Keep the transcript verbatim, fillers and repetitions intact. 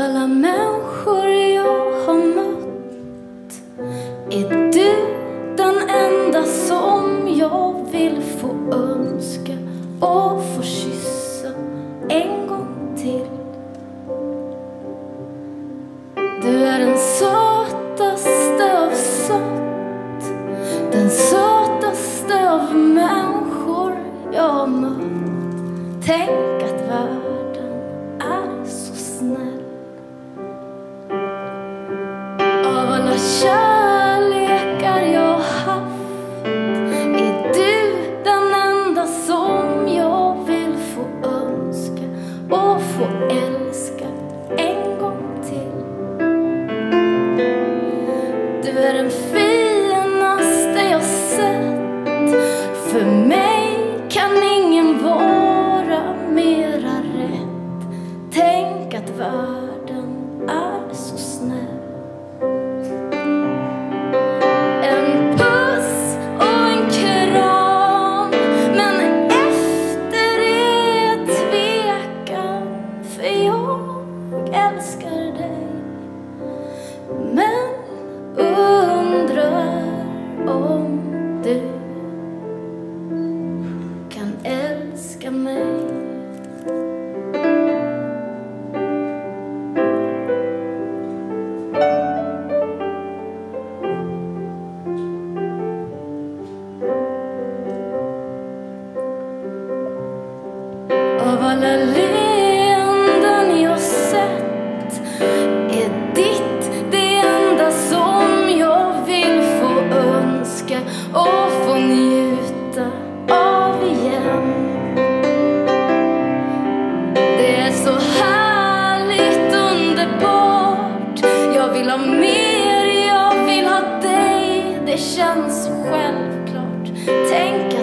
alla människor jag har mött är du den enda som jag vill få önska och få kyssa en gång till. Du är den sötaste av sött, den sötaste av människor jag har mött. Tänk att världen är så snäll. Av alla kärlekar jag haft är du den enda som jag vill få önska och få älska en gång till. Du är den finaste jag sett. För mig kan ingen vara mera rätt. Tänk att världen är så snäll. En puss och en kram, men efter är tvekan. För jag älskar dig, men undrar om du kan älska mig. Av alla leenden jag sett är ditt det enda som jag vill få önska och få njuta av igen. Det är så härligt underbart. Jag vill ha mer, jag vill ha dig. Det känns så självklart. Tänk